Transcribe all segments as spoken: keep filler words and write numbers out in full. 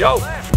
Go!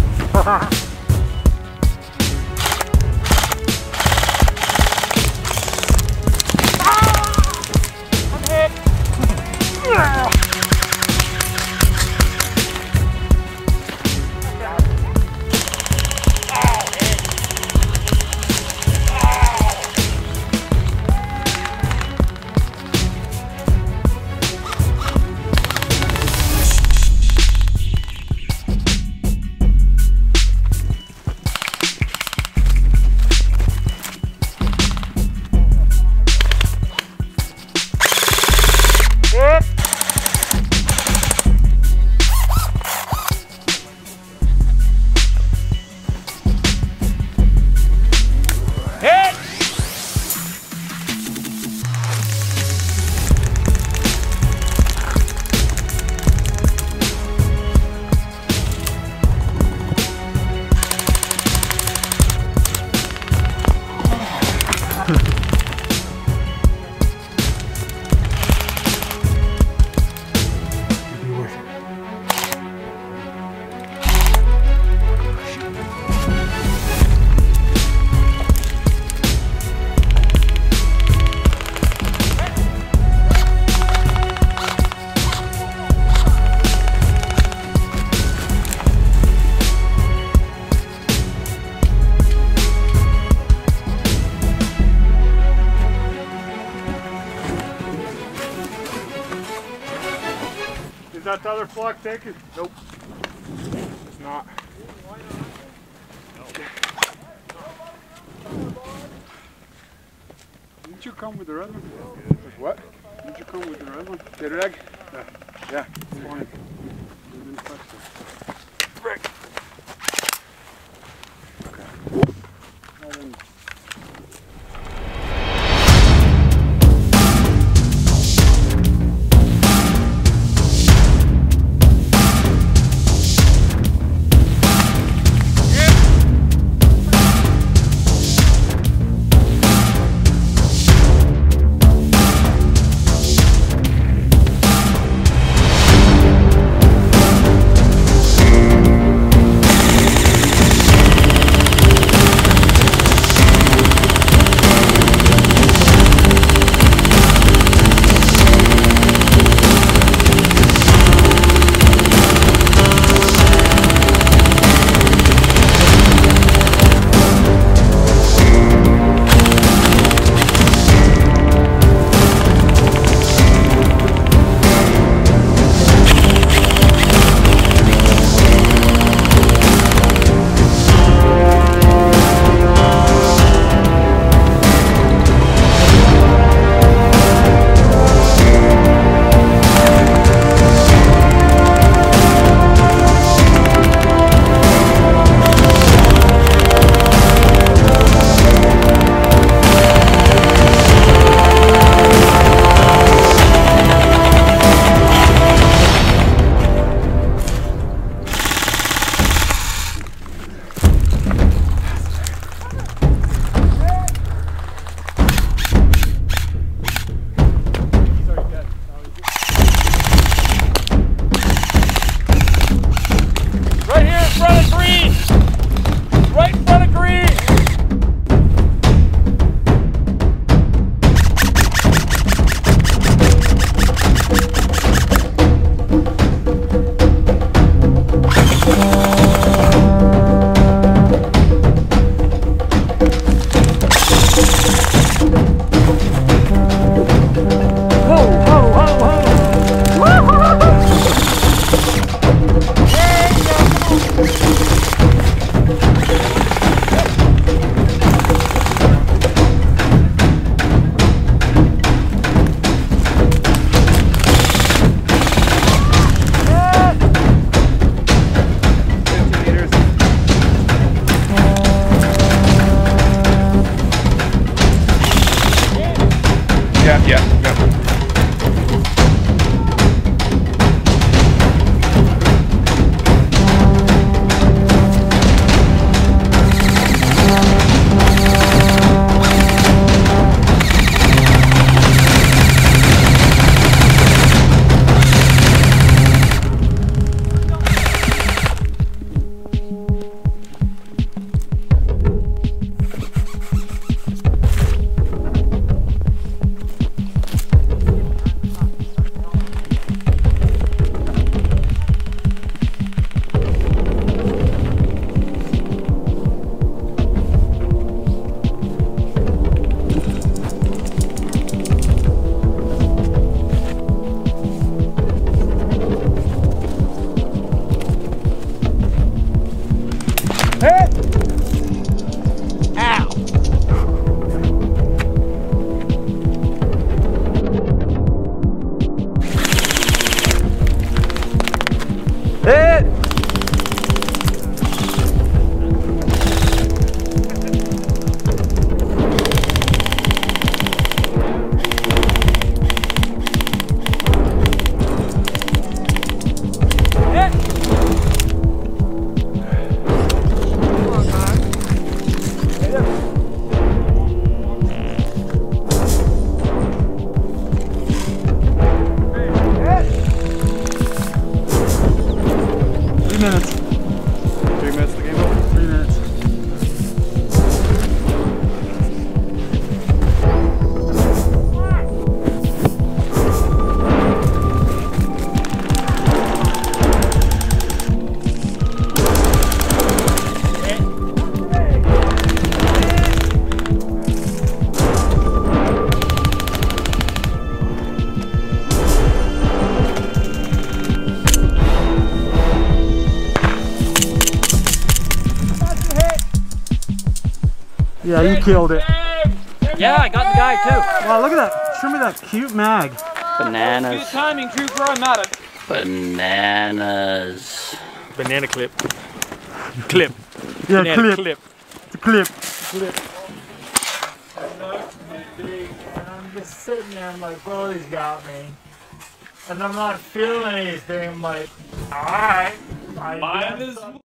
Is that the other flock taken? Nope. It's not. Didn't you come with the red one? What? Didn't you come with the red one? The red? Yeah. Yeah. It's fine. You didn't touch it. Frick. Okay. Well, then. Hit! Three minutes. Three minutes the game over? Three minutes. Yeah, you killed it. Yeah, I got the guy too. Wow, look at that. Show me that cute mag. Bananas. Good timing, Drew, where I'm at it. Bananas. Banana clip. Clip. Yeah, Banana clip. clip. It's a clip. Clip. And I'm just sitting there, I'm like, bro, he's got me. And I'm not feeling anything. I'm like, alright. Mine is